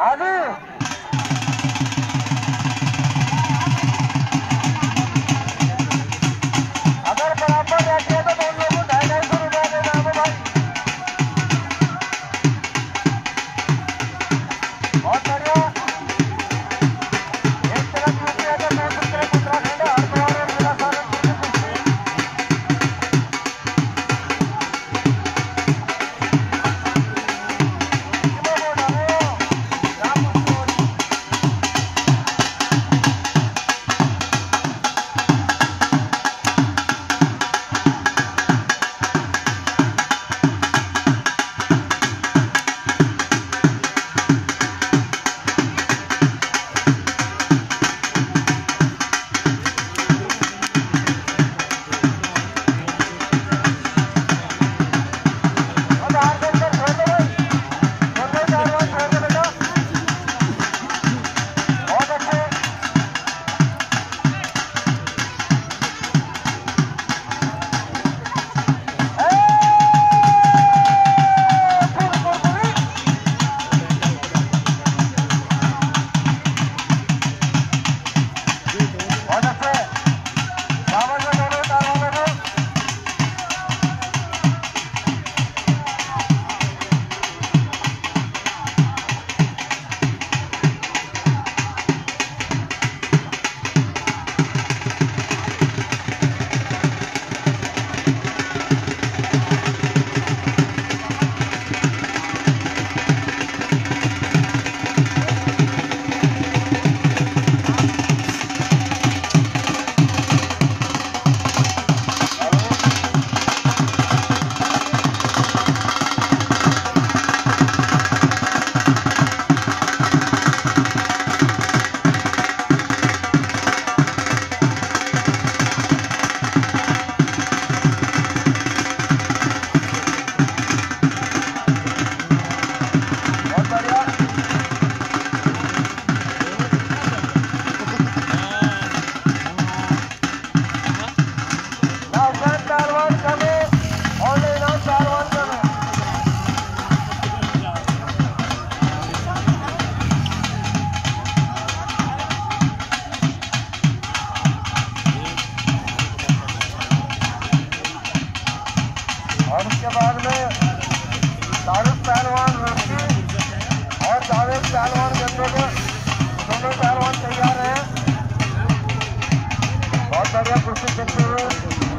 आगे अगर बराबर रहती है तो दोनों को 250 रुपया देना है भाई। बहुत बढ़िया। एक तरफ यूपी है तो दूसरी तरफ उत्तराखंड है। हरिद्वार और जिला सारंगपुर की कुश्ती। और उसके बाद में शाहरुख पहलवान रुचि और जावेद पहलवान गंदोगे दोनों पहलवान तैयार हैं। बहुत बढ़िया कुश्ती करते हुए